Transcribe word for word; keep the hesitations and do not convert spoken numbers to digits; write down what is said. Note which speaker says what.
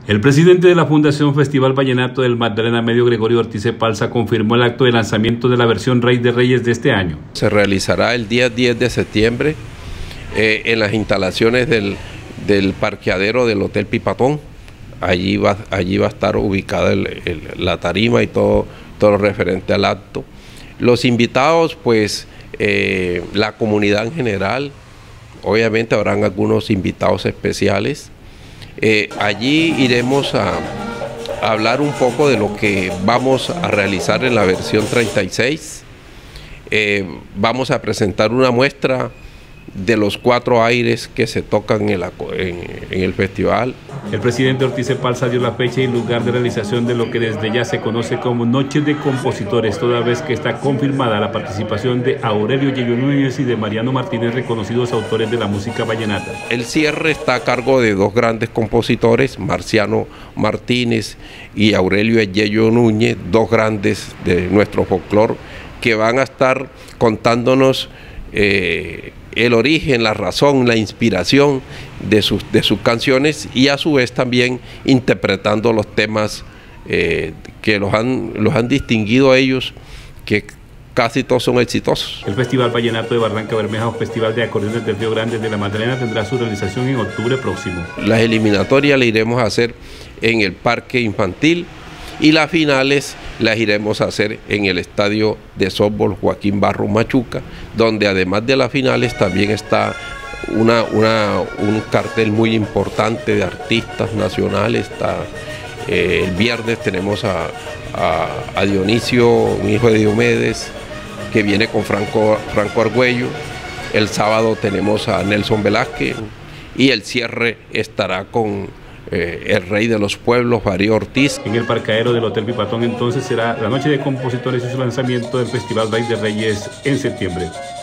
Speaker 1: El presidente de la Fundación Festival Vallenato del Magdalena Medio, Gregorio Ortiz Epalza, confirmó el acto de lanzamiento de la versión Rey de Reyes de este año.
Speaker 2: Se realizará el día diez de septiembre eh, en las instalaciones del, del parqueadero del Hotel Pipatón. Allí va, allí va a estar ubicada el, el, la tarima y todo, todo lo referente al acto. Los invitados, pues eh, la comunidad en general, obviamente habrán algunos invitados especiales. Eh, allí iremos a, a hablar un poco de lo que vamos a realizar en la versión treinta y seis. Eh, vamos a presentar una muestra de los cuatro aires que se tocan en, la, en, en el festival.
Speaker 1: El presidente Ortiz Epalza dio la fecha y lugar de realización de lo que desde ya se conoce como Noches de Compositores, toda vez que está confirmada la participación de Aurelio Yello Núñez y de Mariano Martínez, reconocidos autores de la música vallenata.
Speaker 2: El cierre está a cargo de dos grandes compositores, Marciano Martínez y Aurelio Yello Núñez, dos grandes de nuestro folclore, que van a estar contándonos eh, el origen, la razón, la inspiración de sus, de sus canciones, y a su vez también interpretando los temas eh, que los han, los han distinguido a ellos, que casi todos son exitosos.
Speaker 1: El Festival Vallenato de Barranca Bermeja o Festival de Acordeones del Río Grande de la Magdalena tendrá su realización en octubre próximo.
Speaker 2: Las eliminatorias las iremos a hacer en el Parque Infantil y las finales las iremos a hacer en el Estadio de Softball Joaquín Barros Machuca, donde además de las finales también está una, una, un cartel muy importante de artistas nacionales. Está, eh, el viernes tenemos a, a, a Dionisio, un hijo de Diomedes, que viene con Franco, Franco Argüello. El sábado tenemos a Nelson Velázquez y el cierre estará con Eh, el rey de los pueblos, Darío Ortiz.
Speaker 1: En el parqueadero del Hotel Pipatón entonces será la Noche de Compositores y su lanzamiento del Festival Rey de Reyes en septiembre.